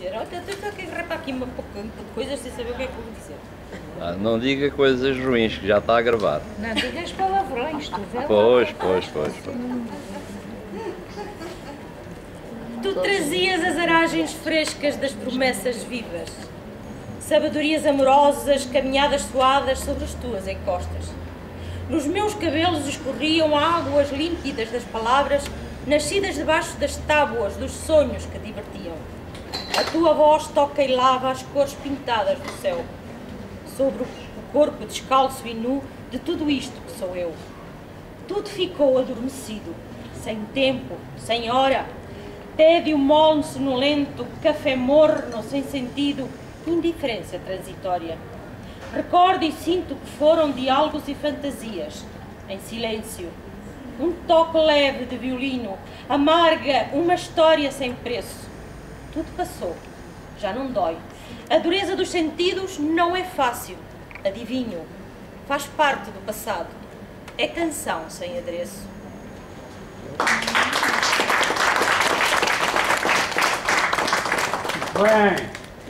dizer? Olha, estou aqui a agarrar aqui uma pouca de coisas sem saber o que é que vou dizer. Não diga coisas ruins, que já está a gravar. Não digas palavrões, tu vê lá. Pois. Tu trazias as aragens frescas das promessas vivas, sabedorias amorosas, caminhadas suadas sobre as tuas encostas. Nos meus cabelos escorriam águas límpidas das palavras, nascidas debaixo das tábuas dos sonhos que divertiam. A tua voz toca e lava as cores pintadas do céu, sobre o corpo descalço e nu de tudo isto que sou eu. Tudo ficou adormecido, sem tempo, sem hora, tédio mole sonolento, café morno, sem sentido, indiferença transitória. Recordo e sinto que foram diálogos e fantasias, em silêncio. Um toque leve de violino, amarga uma história sem preço. Tudo passou, já não dói. A dureza dos sentidos não é fácil, adivinho, faz parte do passado. É canção sem adereço. Bem.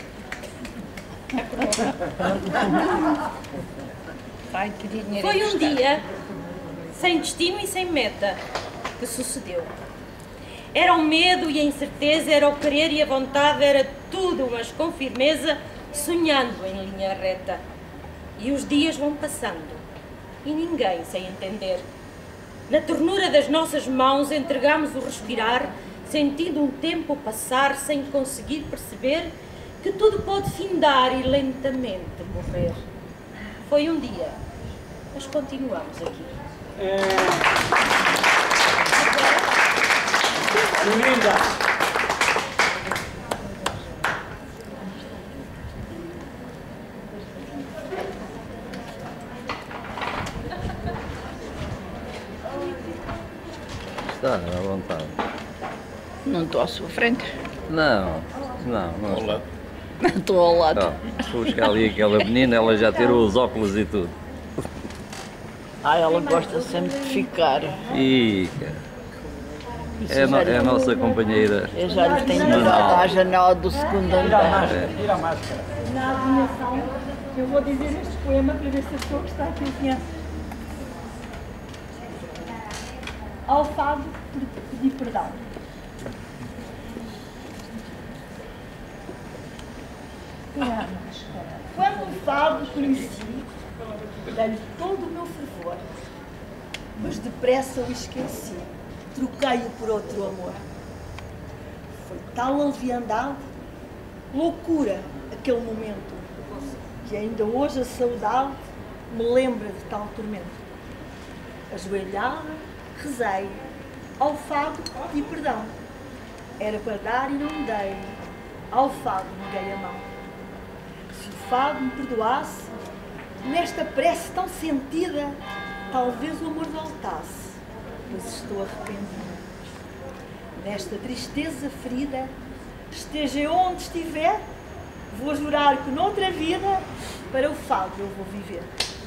Foi um dia sem destino e sem meta que sucedeu. Era o medo e a incerteza, era o querer e a vontade, era tudo, mas com firmeza, sonhando em linha reta. E os dias vão passando e ninguém sem entender. Na ternura das nossas mãos entregamos o respirar, sentindo um tempo passar sem conseguir perceber que tudo pode findar e lentamente morrer. Foi um dia, mas continuamos aqui. Linda! Está à vontade. Não estou à sua frente. Não. Estou ao lado. Vou buscar ali aquela menina, ela já tirou os óculos e tudo. Ela gosta sempre de ficar. É a nossa companheira. Eu já lhe tenho dado à janela do segundo andar. Tira a máscara. Na adivinhação, eu vou dizer este poema para ver se a pessoa que está aqui o conhece. Ao fado pedir perdão. Quando o fado conheci, dei-lhe todo o meu fervor, mas depressa o esqueci, troquei-o por outro amor. Foi tal leviandade, loucura aquele momento, que ainda hoje a saudade me lembra de tal tormento. Ajoelhada, rezei, ao fado pedi perdão. Era para dar e não dei, ao fado neguei a mão. Se o fado me perdoasse, nesta prece tão sentida, talvez o amor voltasse, pois estou arrependida. Nesta tristeza ferida, esteja onde estiver, vou jurar que noutra vida, para o fado eu vou viver.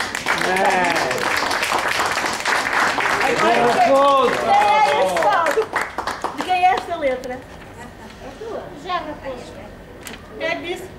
Agora, quem é este fado? De quem é esta letra? É tua? Já, Raposo. Quem é que disse?